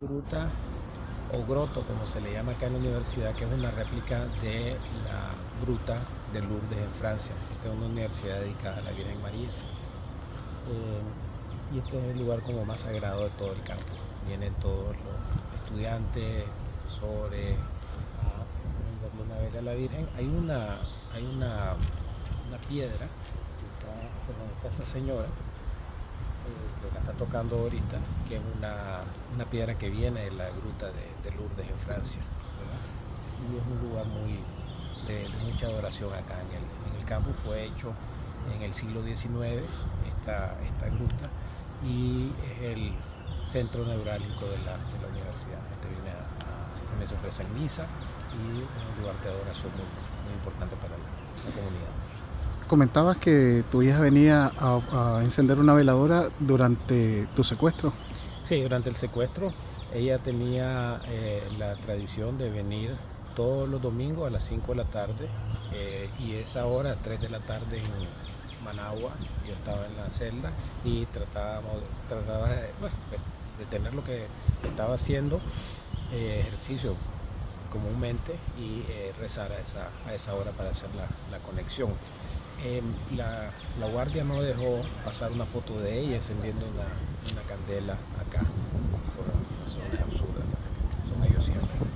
Gruta o groto, como se le llama acá en la universidad, que es una réplica de la gruta de Lourdes en Francia. Esta es una universidad dedicada a la Virgen María. Y este es el lugar como más sagrado de todo el campo. Vienen todos los estudiantes, profesores, a darle una vela a la Virgen. Hay una piedra que está, donde está esa señora, que la está tocando ahorita, que es una piedra que viene de la gruta de Lourdes en Francia, ¿verdad? Y es un lugar de mucha adoración acá en el campus. Fue hecho en el siglo XIX esta gruta, y es el centro neurálgico de la universidad. También se ofrecen misa y es un lugar de adoración muy importante para la comunidad. Comentabas que tu hija venía a encender una veladora durante tu secuestro. Sí, durante el secuestro ella tenía la tradición de venir todos los domingos a las 5 de la tarde, y esa hora, 3 de la tarde en Managua, yo estaba en la celda y trataba de tener lo que estaba haciendo, ejercicio comúnmente, y rezar a esa hora para hacer la conexión. La guardia no dejó pasar una foto de ella encendiendo una candela acá, por razones absurdas, son ellos siempre.